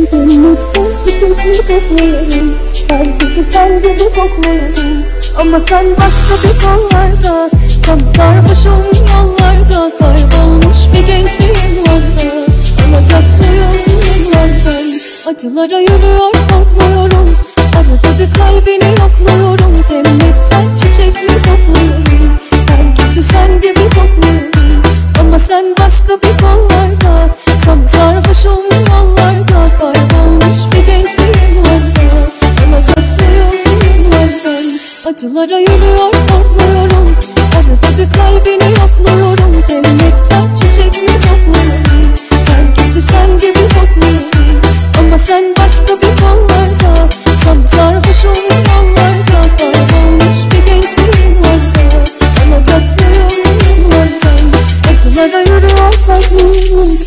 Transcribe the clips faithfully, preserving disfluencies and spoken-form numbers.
Cennetten çiçekleri kokluyorum, herkesi sen gibi kokluyorum. Ama sen başka bir kollarda, tam sarhoşum yollarda. Kaybolmuş bir gençliğim vardı, alacaklıyım yıllardan. Acılara yürüyor korkmuyorum, arada bir kalbini yokluyorum. Cennetten çiçek mi topluyorum, herkesi sen gibi kokluyorum. Ama sen başka bir kollarda, tam sarhoşum yollarda. Kaybolmuş bir gençliğim vardı, alacaklıyım yıllardan. Acılara yürüyor korkmuyorum, arada bir kalbini yokluyorum. Cennetten çiçek mi topluyorum, herkesi sen gibi kokluyorum. Ama sen başka bir kollarda, tam sarhoşum yollarda. Kaybolmuş bir gençliğim vardı, alacaklıyım yıllardan. Acılara yürüyor korkmuyorum.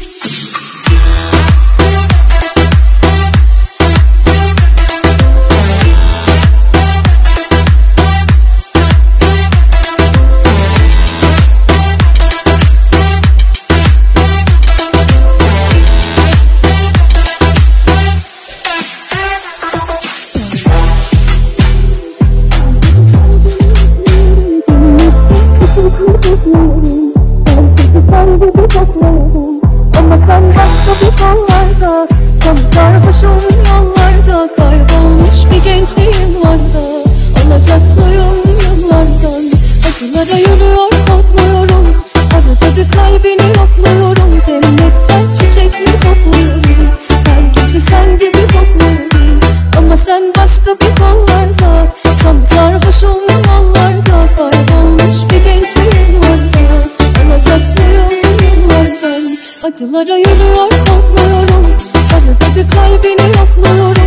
Ama sen başka bir kollarda, tam sarhoşum yollarda. Kaybolmuş bir gençliğim vardı, alacaklıyım yıllardan. Acılara yürüyor korkmuyorum, arada bir kalbini yokluyorum. Cennetten çiçek mi topluyorum, herkesi sen gibi kokluyorum. Ama sen başka bir kollarda, tam sarhoşum yollarda. Kaybolmuş bir gençliğim vardı, alacaklıyım yıllardan. Acılara yürüyor korkmuyorum, arada bir kalbini yokluyorum.